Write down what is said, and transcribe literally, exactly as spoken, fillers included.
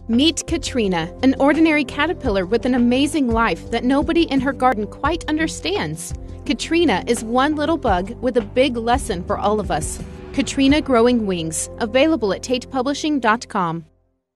Meet Katrina, an ordinary caterpillar with an amazing life that nobody in her garden quite understands. Katrina is one little bug with a big lesson for all of us. Katrina Growing Wings, available at tate publishing dot com.